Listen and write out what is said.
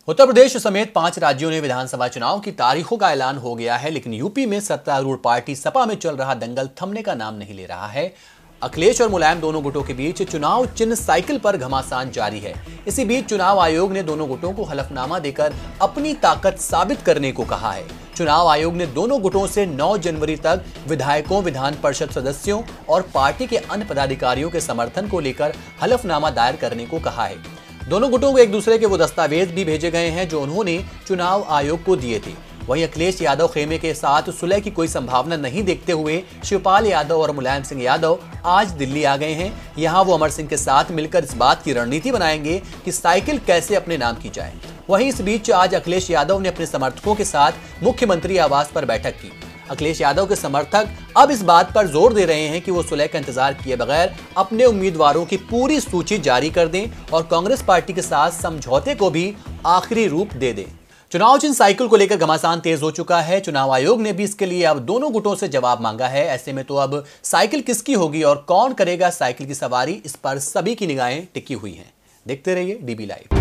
उत्तर प्रदेश समेत 5 राज्यों ने विधानसभा चुनाव की तारीखों का ऐलान हो गया है, लेकिन यूपी में सत्तारूढ़ पार्टी सपा में चल रहा दंगल थमने का नाम नहीं ले रहा है। अखिलेश और मुलायम दोनों गुटों के बीच चुनाव चिन्ह साइकिल पर घमासान जारी है। इसी बीच चुनाव आयोग ने दोनों गुटों को हलफनामा देकर अपनी ताकत साबित करने को कहा है। चुनाव आयोग ने दोनों गुटों से 9 जनवरी तक विधायकों, विधान परिषद सदस्यों और पार्टी के अन्य पदाधिकारियों के समर्थन को लेकर हलफनामा दायर करने को कहा है। दोनों गुटों को एक दूसरे के वो दस्तावेज भी भेजे गए हैं जो उन्होंने चुनाव आयोग को दिए थे। वहीं अखिलेश यादव खेमे के साथ सुलह की कोई संभावना नहीं देखते हुए शिवपाल यादव और मुलायम सिंह यादव आज दिल्ली आ गए हैं। यहां वो अमर सिंह के साथ मिलकर इस बात की रणनीति बनाएंगे कि साइकिल कैसे अपने नाम की जाए। वहीं इस बीच आज अखिलेश यादव ने अपने समर्थकों के साथ मुख्यमंत्री आवास पर बैठक की। अखिलेश यादव के समर्थक अब इस बात पर जोर दे रहे हैं कि वो सुलह का इंतजार किए बगैर अपने उम्मीदवारों की पूरी सूची जारी कर दें और कांग्रेस पार्टी के साथ समझौते को भी आखिरी रूप दे दें। चुनाव चिन्ह साइकिल को लेकर घमासान तेज हो चुका है। चुनाव आयोग ने भी इसके लिए अब दोनों गुटों से जवाब मांगा है। ऐसे में तो अब साइकिल किसकी होगी और कौन करेगा साइकिल की सवारी, इस पर सभी की निगाहें टिकी हुई हैं। देखते रहिए डीबी लाइव।